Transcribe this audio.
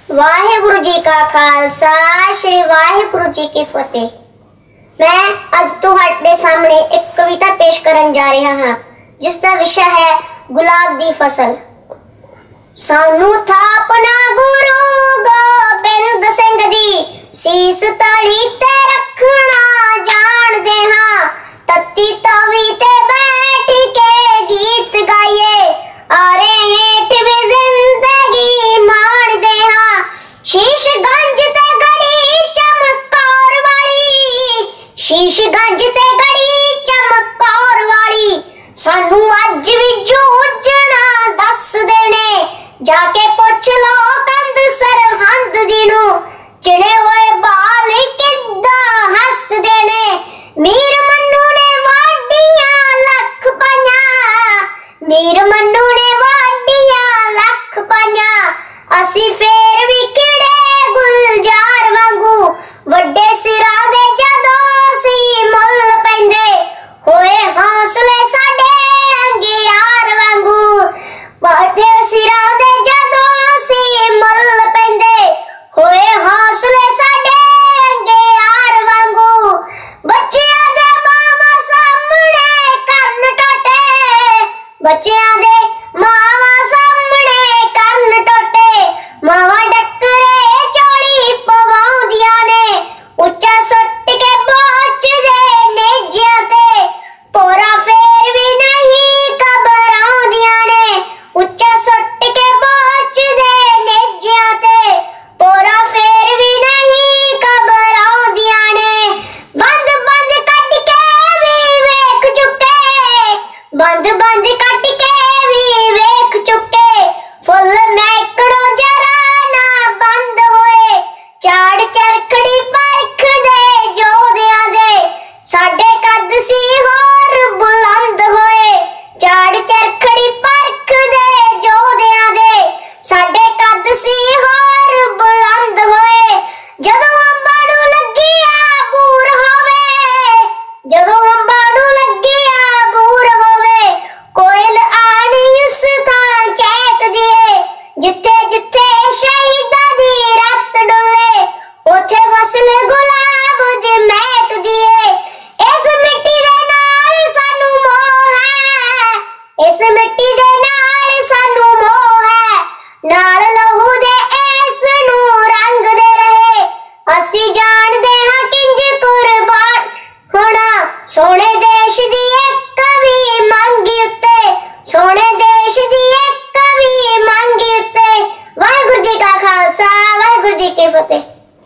वाहेगुरु जी का खालसा श्री वाहेगुरु जी की फतेह। मैं अज तुहाडे सामने एक कविता पेश करन जा रहा हां जिसका विषय है गुलाब दी फसल। सानू थापना गुरु गोबिंद सिंह दी सीस तली ते रखना जान दे हां। तत्ती तवी ते बैठ के गीत गाइए अरे हेठ भी जिंदगी मान दे हां। शीशगंज ते गड़ी चमकौर वाली, शीशगंज ते गड़ी चमकौर वाली सानू अज भी जूझना दस देने। जाके पुछ लो कंध सरहंद दी नू चिड़े हुए बाल किद्दां हस देने। मीर मन्नू ने वाडियां लख पाइयां, मीर मन्नू ने वाडियां लख पाइयां। असी फेर भी किड़े गुलजार वांगू वड्डे सिरां दे जदों सी मुल पैंदे होए हौसले साडे अंगियार वांगू। वड्डे सिरां दे जदों सी मुल पैंदे होए हौसले साडे अंगियार वांगू। बच्चियां दे मावां सामणे करन टोटे, बच्चियां दे मावां सामणे करन टोटे। मावां डकरे चोली पवाउंदियां ने उच्चा सुट के बोच दे नेजियां ते। पोरा फेर भी नहीं घबराउंदियां ने उच्चा सुट के बोच दे नेजियां ते। पोरा फेर भी नहीं घबराउंदियां ने। बंद बंद कट के भी वेख चुके, बंद बंद कट के भी वेख चुके। फुल महकड़ों जरा ना बंद होए चाड़ चरखड़ी परख दे जोधियां दे। साडे कद सी होर बुलंद होए चाड़ चरखड़ी परख दे जोधियां दे। साडे कद सी होर बुलंद होए। जदों अंबां नूं लगिया बूर होवे, जदों अंबां नूं लगिया बूर होवे कोयल आनी उस थां चहक दिए। जिथे जिथे शहीदां दी रत डुले उथे फसल गुलाब दी महक दिए। इस मिट्टी दे नाल सानू मोह है, इस मिट्टी दे नाल सानू मोह है। नाल लहू दे इस नू रंग दे रहे असी जाणदे हां किंज कुर्बान होना। सोने देश दी एक कवि मंगी उत्ते, सोने देश दी एक कवि मंगी उत्ते। वाहेगुरु जी का खालसा वाहेगुरु जी की फतेह।